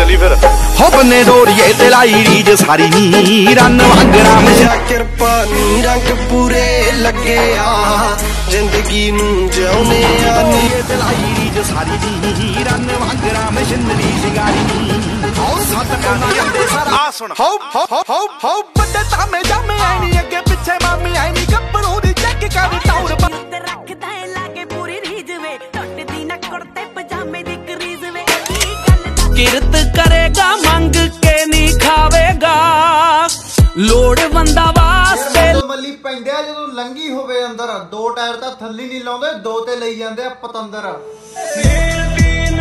चली फिर हो बन्ने डोरिए ते लाई रीज सारी नी रन वांगड़ा मेरा किरपा नी रंग पूरे लगे आ जिंदगी नू जिउने आनी ते लाई रीज सारी नी रन वांगड़ा मशीनरी शिंगारी हो सत कानी अंदे सारा आ सुन हो बड़े तामे जामे आई नी अगे पीछे मामी आई नी कपड़ों दी चेक कर टाउर रखदा है लागे पूरी रीज वे टुटदी ना कुर्ते पजामे दी करीज वे किरत करेगा मंग के नहीं खावेगा लोड़ बंदा वास्ते मल्ली पैंदे जदों लंगी होवे अंदर दो टायर तां थल्ली नहीं लाउंदे दो ते लई जांदे पतंदर